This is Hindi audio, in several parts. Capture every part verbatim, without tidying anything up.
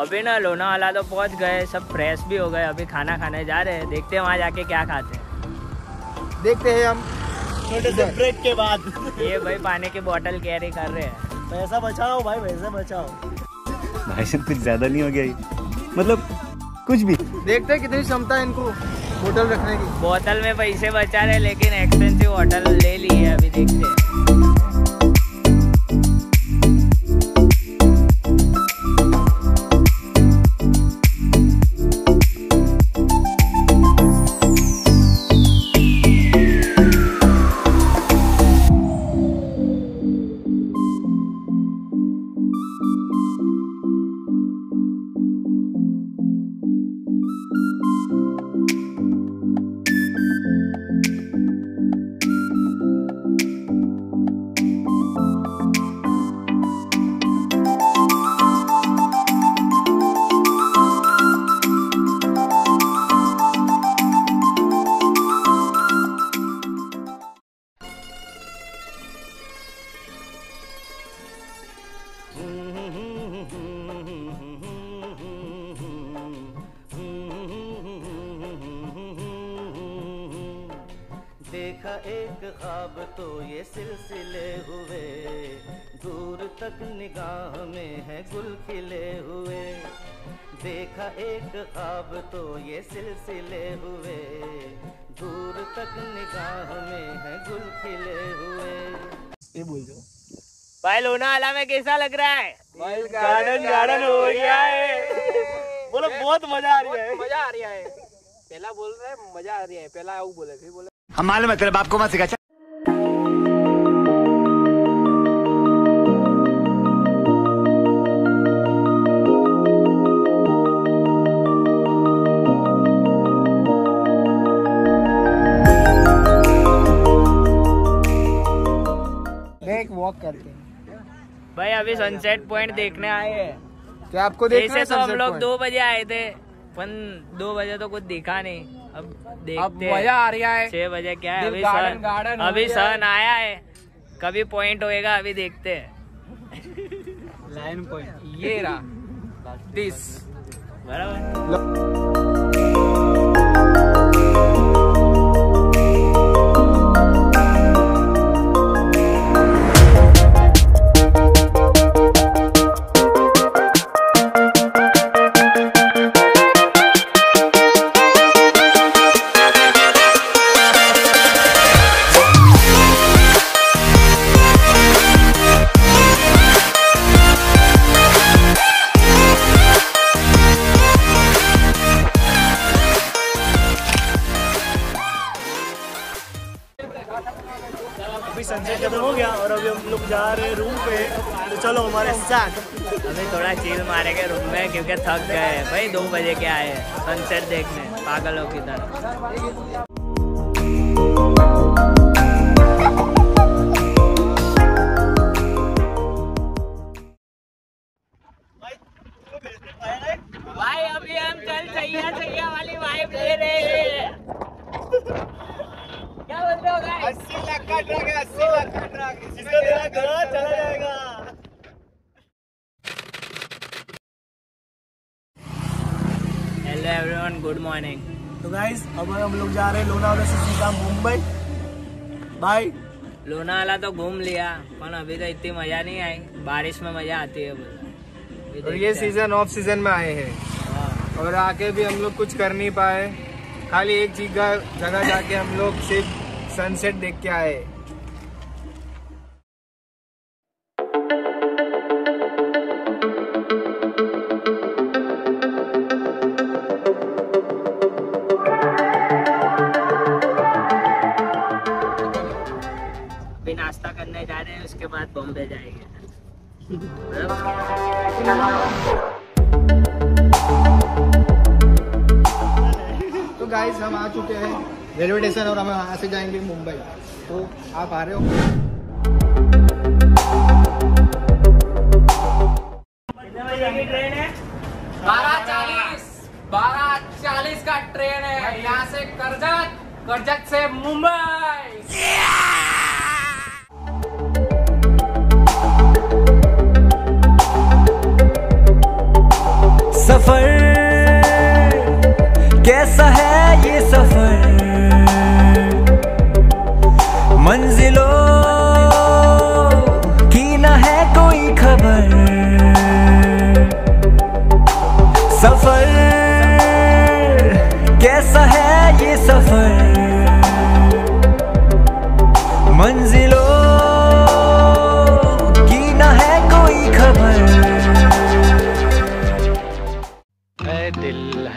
अभी ना लोनावाला तो पहुंच गए, सब फ्रेश भी हो गए, अभी खाना खाने जा रहे हैं। देखते हैं वहाँ जाके क्या खाते हैं। देखते हैं हम छोटे से ब्रेक के बाद। ये भाई पानी की बोतल कैरी कर रहे हैं। पैसा बचाओ भाई, पैसा बचाओ। भाई कुछ ज्यादा नहीं हो गया ये? मतलब कुछ भी। देखते हैं कितनी क्षमता है इनको बोतल रखने की। बोतल में पैसे बचा रहे लेकिन एक्सपेंसिव बोतल ले ली है, अभी देखते हैं। देखा एक ख्वाब तो ये सिलसिले हुए, दूर तक निगाह में है गुल खिले हुए। देखा एक ख्वाब तो ये सिलसिले हुए, दूर तक निगाह में है गुल खिले हुए। ये बोल दो भाई लोनावाला में कैसा लग रहा है? गार्डन गार्डन हो गया है। बोलो बहुत मजा आ रही है। मजा आ रहा है। पहला बोल रहे हैं मजा आ रही है, पहला वो बोले फिर बोले हम मालूम है तेरे बाप को मत सिखा। देख वॉक करके। भाई अभी सनसेट पॉइंट देखने आए हैं। क्या आपको देखना है? ऐसे तो हम लोग दो बजे आए थे, पर दो बजे तो कुछ दिखा नहीं। अब देखते हैं। मजा आ रहा है। छह बजे क्या है? अभी गार्डन, सन गार्डन अभी सन आया है, कभी पॉइंट होएगा, अभी देखते हैं। लाइन पॉइंट ये रहा दिस बराबर। अभी सनसेट खत्म हो गया और अभी हम लोग जा रहे हैं रूम पे। तो चलो हमारे साथ। अभी थोड़ा चिल मारेंगे रूम में क्योंकि थक गए भाई। दो बजे के आए सनसेट देखने पागलों की तरह। भाई अभी हम चल सैया सैया वाली वाइब ले रहे हैं। क्या बोलते हो गाइस? अस्सी लाख का ट्रक है, अस्सी लाख का ट्रक। इसको देना घर चला जाएगा। Hello everyone, good morning. तो गाइस अब हम लोग जा रहे हैं लोनावाला से सीधा मुंबई। बाय। लोनावाला तो घूम लिया, पर अभी तो इतनी मजा नहीं आई। बारिश में मजा आती है बोला। और ये सीजन ऑफ सीजन में आए हैं और आके भी हम लोग कुछ कर नहीं पाए। खाली एक जगह जगह जाके हम लोग सिर्फ सनसेट देख के आए। अभी नाश्ता करने जा रहे हैं, उसके बाद बॉम्बे जाएंगे। तो गाइस हम आ चुके हैं रेलवे स्टेशन और हम यहाँ से जाएंगे मुंबई। तो आप आ रहे हो? कितने बजे की ट्रेन है? बारह चालीस बारह चालीस का ट्रेन है यहाँ से कर्जत, कर्जत से मुंबई।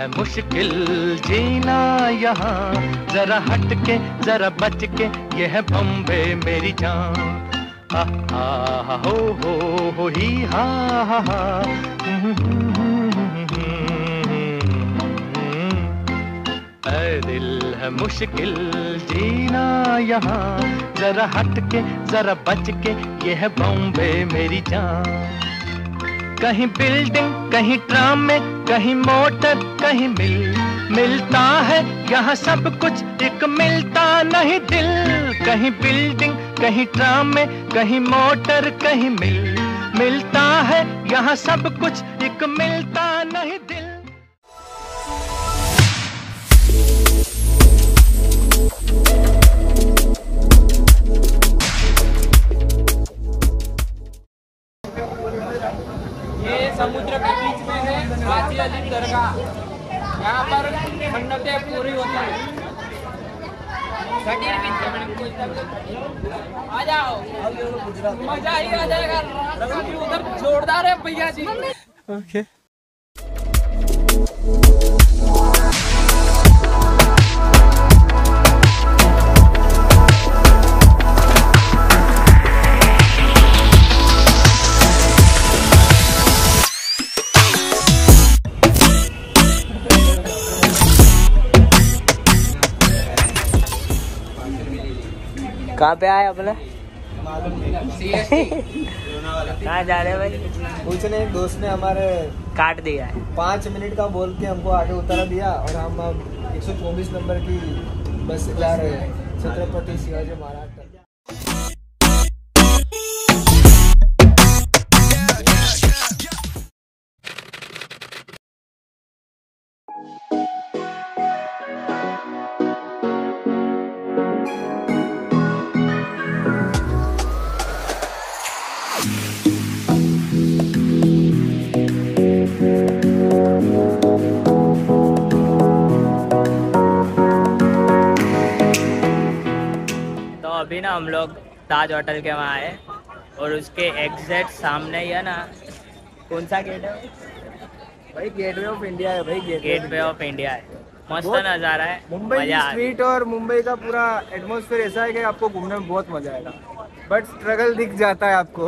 है मुश्किल जीना यहाँ, जरा हट के जरा बच के, ये है बम्बे मेरी जान। हा हा हो हो हो ही हा हा हा। ऐ दिल है मुश्किल जीना यहाँ, जरा हट के जरा बच के, ये है बॉम्बे मेरी जान। कहीं बिल्डिंग कहीं ट्राम में, कहीं मोटर कहीं मिल, मिलता है यहाँ सब कुछ, एक मिलता नहीं दिल। कहीं बिल्डिंग कहीं ट्राम में, कहीं मोटर कहीं मिल, मिलता है यहाँ सब कुछ, एक मिलता नहीं दिल। ये समुद्र के बीच में है हाजी अली दरगाह, यहाँ पर मन्नतें पूरी होती है। आ जाओ, मजा ही आ जाएगा। उधर जोरदार है भैया जी। ओके कहाँ पे आए अपने? कहाँ जा रहे हैं भाई? कुछ नहीं, दोस्त ने हमारे काट दिया है। पाँच मिनट का बोल के हमको आगे उतारा दिया और हम अब एक सौ चौबीस नंबर की बस से जा रहे हैं छत्रपति शिवाजी महाराज तक। अभी ना हम लोग ताज होटल के वहाँ आए और उसके एग्जैक्ट सामने ही है ना, कौन सा गेट है भाई? गेटवे ऑफ इंडिया है भाई। गेटवे ऑफ इंडिया है। मस्त नज़ारा है। मुंबई की स्ट्रीट और मुंबई का पूरा एटमॉस्फेयर ऐसा है कि आपको घूमने में बहुत मजा आएगा, बट स्ट्रगल दिख जाता है आपको।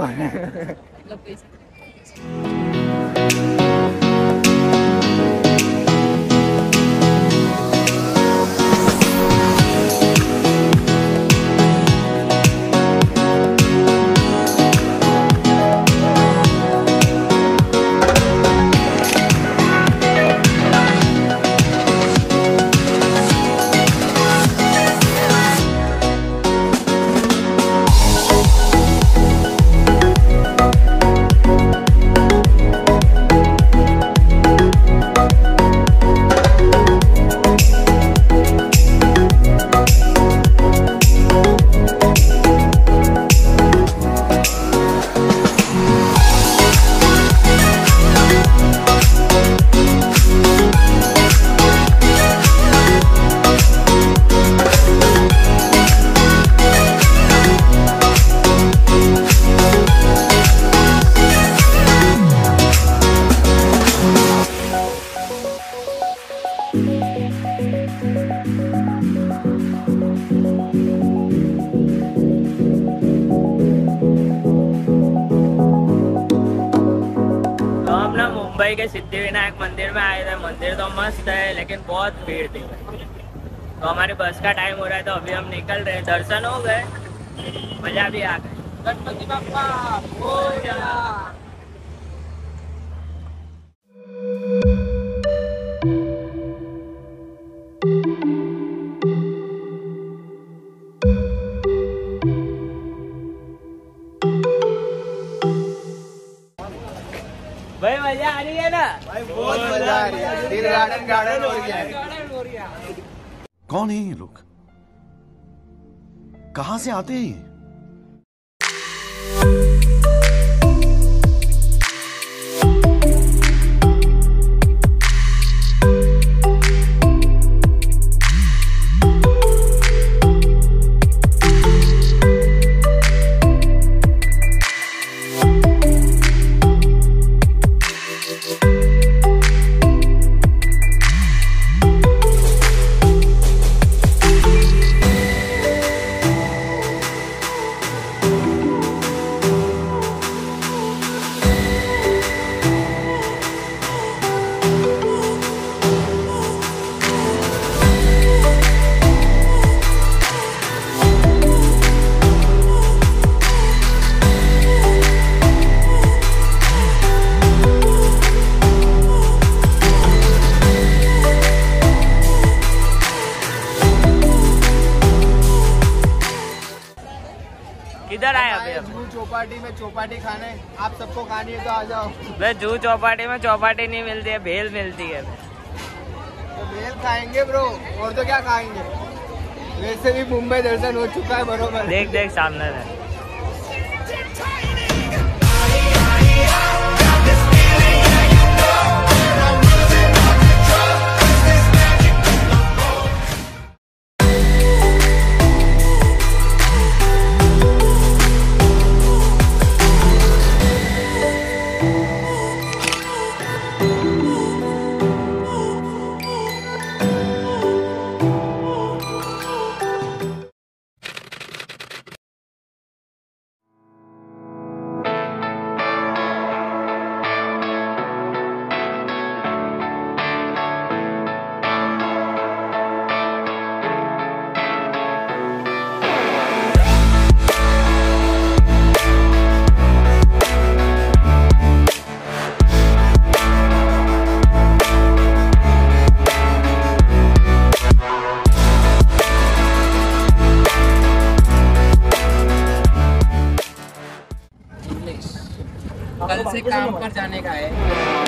मुंबई के सिद्धिविनायक मंदिर में आए थे। मंदिर तो मस्त है लेकिन बहुत भीड़ थी। तो हमारी बस का टाइम हो रहा है तो अभी हम निकल रहे हैं। दर्शन हो गए, मजा भी आ गई। गणपति बप्पा मोरया। भाई मजा आ रही है ना? भाई बहुत मजा आ रही है। दिल गार्डन गार्डन हो गया है। कौन है ये लोग? कहां से आते हैं ये? चौपाटी में चौपाटी खाने, आप सबको खानी है तो आ जाओ। भाई जू चौपाटी में चौपाटी नहीं मिलती है, भेल मिलती है। तो भेल खाएंगे ब्रो, और तो क्या खाएंगे। वैसे भी मुंबई दर्शन हो चुका है बरोबर। देख देख सामने है। कल से काम पर जाने का है।